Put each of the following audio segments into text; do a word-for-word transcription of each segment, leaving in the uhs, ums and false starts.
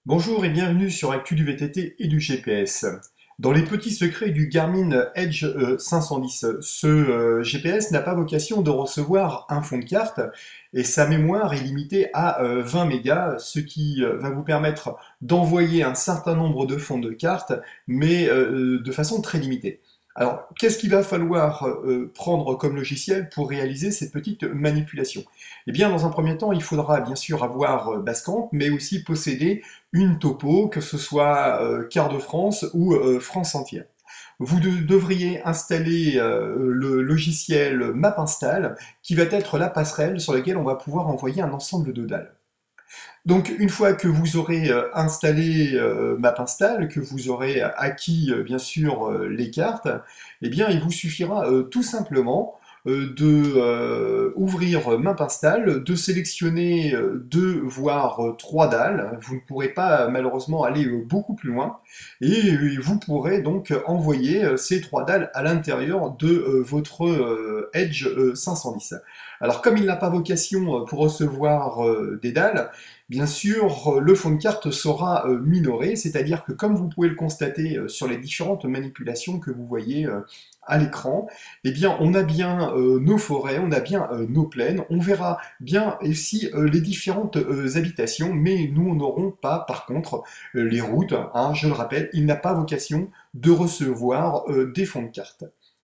Bonjour et bienvenue sur Actu du V T T et du G P S. Dans les petits secrets du Garmin Edge euh, cinq cent dix, ce euh, G P S n'a pas vocation de recevoir un fond de carte et sa mémoire est limitée à euh, vingt mégas, ce qui euh, va vous permettre d'envoyer un certain nombre de fonds de carte, mais euh, de façon très limitée. Alors, qu'est-ce qu'il va falloir euh, prendre comme logiciel pour réaliser cette petite manipulation? Eh bien, dans un premier temps, il faudra bien sûr avoir euh, Basecamp, mais aussi posséder une topo, que ce soit euh, Quart de France ou euh, France entière. Vous de- devriez installer euh, le logiciel MapInstall, qui va être la passerelle sur laquelle on va pouvoir envoyer un ensemble de dalles. Donc une fois que vous aurez euh, installé euh, MapInstall, que vous aurez acquis euh, bien sûr euh, les cartes, eh bien il vous suffira euh, tout simplement euh, de euh, ouvrir MapInstall, de sélectionner euh, deux voire euh, trois dalles. Vous ne pourrez pas malheureusement aller euh, beaucoup plus loin, et euh, vous pourrez donc envoyer euh, ces trois dalles à l'intérieur de euh, votre euh, Edge euh, cinq cent dix. Alors comme il n'a pas vocation euh, pour recevoir euh, des dalles, bien sûr, le fond de carte sera euh, minoré, c'est-à-dire que comme vous pouvez le constater euh, sur les différentes manipulations que vous voyez euh, à l'écran, eh bien on a bien euh, nos forêts, on a bien euh, nos plaines, on verra bien aussi euh, les différentes euh, habitations, mais nous n'aurons pas par contre euh, les routes, hein, je le rappelle, il n'a pas vocation de recevoir euh, des fonds de carte.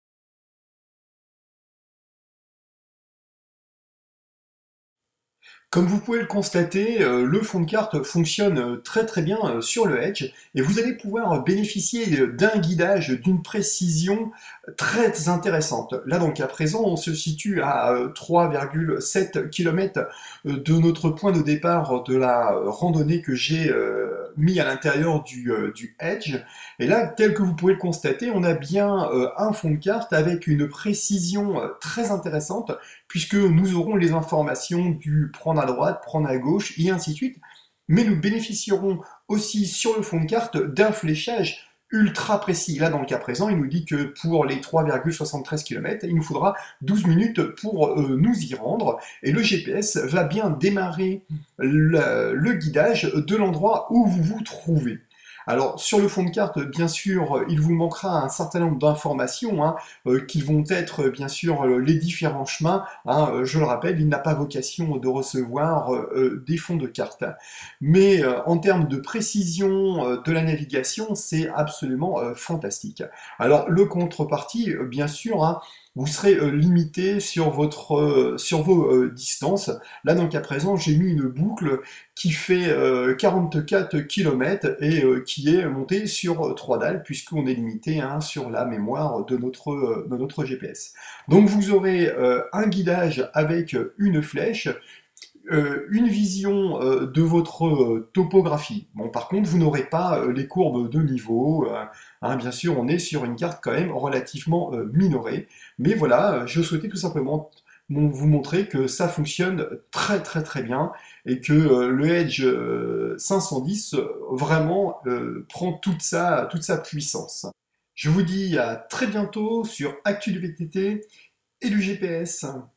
Comme vous pouvez le constater, euh, le fond de carte fonctionne euh, très très bien euh, sur le Edge et vous allez pouvoir bénéficier euh, d'un guidage d'une précision très intéressante. Là donc à présent on se situe à euh, trois virgule sept kilomètres de notre point de départ de la euh, randonnée que j'ai euh, mis à l'intérieur du, euh, du Edge. Et là, tel que vous pouvez le constater, on a bien euh, un fond de carte avec une précision euh, très intéressante puisque nous aurons les informations du prendre à droite, prendre à gauche, et ainsi de suite. Mais nous bénéficierons aussi sur le fond de carte d'un fléchage ultra précis. Là, dans le cas présent, il nous dit que pour les trois virgule soixante-treize kilomètres, il nous faudra douze minutes pour euh, nous y rendre. Et le G P S va bien démarrer le, le guidage de l'endroit où vous vous trouvez. Alors, sur le fond de carte, bien sûr, il vous manquera un certain nombre d'informations, hein, euh, qui vont être, bien sûr, euh, les différents chemins, hein. Euh, je le rappelle, il n'a pas vocation de recevoir euh, des fonds de carte. Mais euh, en termes de précision euh, de la navigation, c'est absolument euh, fantastique. Alors, le contrepartie, euh, bien sûr, hein, vous serez euh, limité sur, votre, euh, sur vos euh, distances. Là, donc à présent, j'ai mis une boucle qui fait euh, quarante-quatre kilomètres et euh, qui est montée sur euh, trois dalles, puisqu'on est limité hein, sur la mémoire de notre, euh, de notre G P S. Donc vous aurez euh, un guidage avec une flèche, euh, une vision euh, de votre euh, topographie. Bon, par contre, vous n'aurez pas euh, les courbes de niveau. Euh, hein, bien sûr, on est sur une carte quand même relativement euh, minorée. Mais voilà, euh, je souhaitais tout simplement mon- vous montrer que ça fonctionne très très très bien et que euh, le Edge euh, cinq cent dix euh, vraiment euh, prend toute sa, toute sa puissance. Je vous dis à très bientôt sur Actu du V T T et du G P S.